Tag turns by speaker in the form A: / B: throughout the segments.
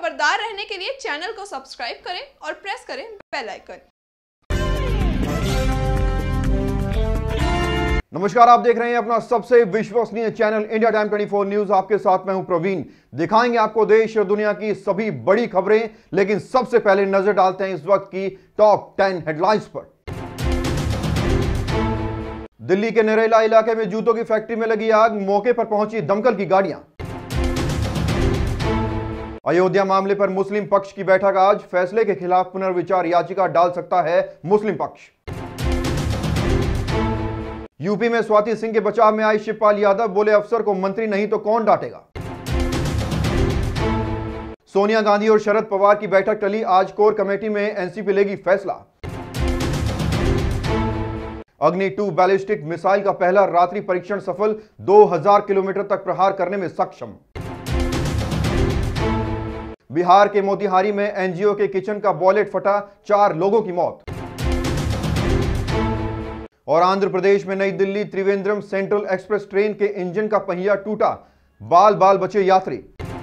A: खबरदार रहने के लिए चैनल को सब्सक्राइब करें और प्रेस करें बेल आइकन।
B: नमस्कार, आप देख रहे हैं अपना सबसे विश्वसनीय चैनल इंडिया टाइम 24 न्यूज। आपके साथ मैं हूं प्रवीण। दिखाएंगे आपको देश और दुनिया की सभी बड़ी खबरें, लेकिन सबसे पहले नजर डालते हैं इस वक्त की टॉप 10 हेडलाइंस पर। दिल्ली के नरेला इलाके में जूतों की फैक्ट्री में लगी आग, मौके पर पहुंची दमकल की गाड़ियां। अयोध्या मामले पर मुस्लिम पक्ष की बैठक आज, फैसले के खिलाफ पुनर्विचार याचिका डाल सकता है मुस्लिम पक्ष। यूपी में स्वाति सिंह के बचाव में आई शिवपाल यादव, बोले अफसर को मंत्री नहीं तो कौन डांटेगा। सोनिया गांधी और शरद पवार की बैठक टली, आज कोर कमेटी में एनसीपी लेगी फैसला। अग्नि 2 बैलिस्टिक मिसाइल का पहला रात्रि परीक्षण सफल, 2000 किलोमीटर तक प्रहार करने में सक्षम। बिहार के मोतिहारी में एनजीओ के किचन का बॉयलेट फटा, 4 लोगों की मौत। और आंध्र प्रदेश में नई Delhi Trivandrum central express train के इंजन का पहिया टूटा, बाल बाल बचे यात्री।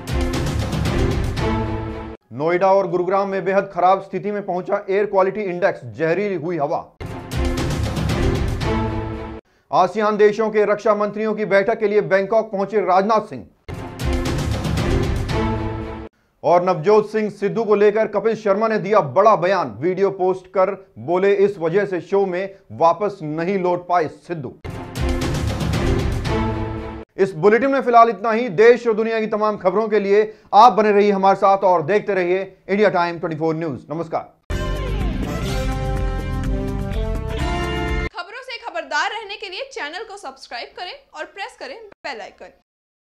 B: नोएडा और गुरुग्राम में बेहद खराब स्थिति में पहुंचा एयर क्वालिटी इंडेक्स, जहरीली हुई हवा। आसियान देशों के रक्षा मंत्रियों की बैठक के लिए बैंकॉक पहुंचे राजनाथ सिंह। और नवजोत सिंह सिद्धू को लेकर कपिल शर्मा ने दिया बड़ा बयान, वीडियो पोस्ट कर बोले इस वजह से शो में वापस नहीं लौट पाए सिद्धू। इस बुलेटिन में फिलहाल इतना ही। देश और दुनिया की तमाम खबरों के लिए आप बने रहिए हमारे साथ और देखते रहिए इंडिया टाइम 24 न्यूज। नमस्कार।
A: खबरों से खबरदार रहने के लिए चैनल को सब्सक्राइब करें और प्रेस करें बेल आइकन।